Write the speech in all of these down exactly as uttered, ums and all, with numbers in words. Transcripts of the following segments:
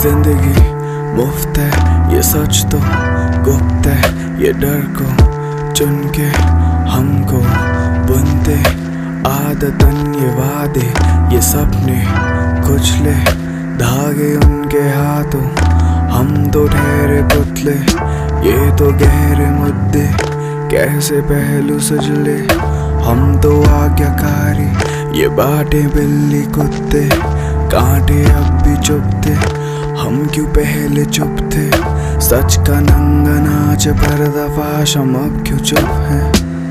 जिंदगी मुफ्त है, ये सच तो गुप्त है। ये डर को चुन के हमको बुनते आदतन ये वादे, ये सपने कुचले धागे उनके हाथों। हम तो ठहरे पुतले, ये तो गहरे मुद्दे कैसे पहलू सजले। हम तो आज्ञाकारी, ये बाटे बिल्ली कुत्ते कांटे अब भी चुपते। हम क्यों पहले चुप थे, सच का नंगा नाच पर्दाफाश, हम अब क्यों चुप हैं।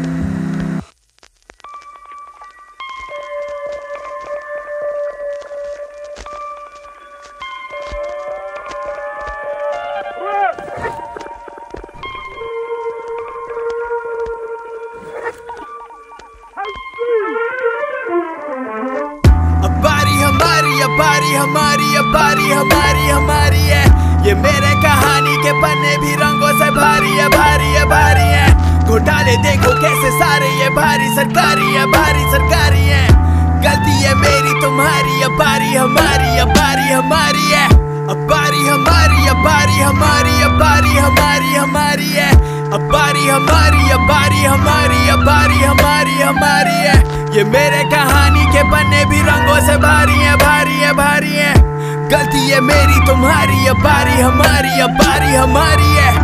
बारी हमारी, अब बारी हमारी, अब बारी हमारी हमारी है। ये मेरे कहानी के पन्ने भी रंगों से भारी है, भारी है, भारी है। घोटाले देखो कैसे सारे, ये भारी सरकारी है, भारी सरकारी है। गलती है मेरी तुम्हारी, अब बारी हमारी, अब बारी हमारी है। अब बारी हमारी, अब बारी हमारी, अब बारी हमारी हमारी है। अब बारी हमारी, अब बारी हमारी, अब बारी हमारी हमारी है। ये मेरे कहानी के पन्ने भी रंगों से भारी है, भारी है, भारी है। गलती है मेरी तुम्हारी, अब बारी हमारी, अब बारी हमारी है।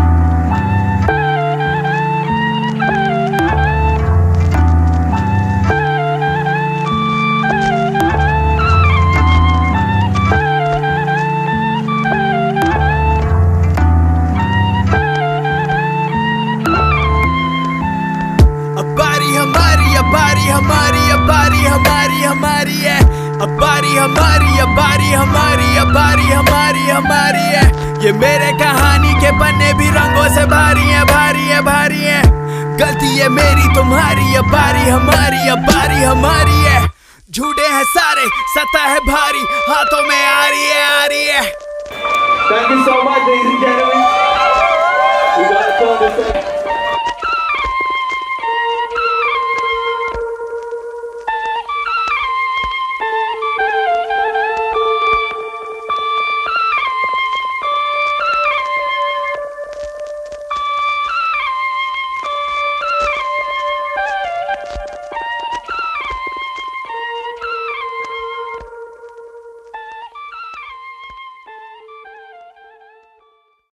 बारी हमारी, अब बारी हमारी हमारी है। अब बारी हमारी, अब बारी हमारी, अब बारी हमारी हमारी है। ये मेरे कहानी के पन्ने भी रंगों से भारी है, भारी है, भारी है। गलती है मेरी तुम्हारी, अब बारी हमारी, अब बारी हमारी है। झूठे हैं सारे, सत्ता है भारी, हाथों में आ रही है, आ रही है। Thank you so much, ladies and gentlemen. We got to film this.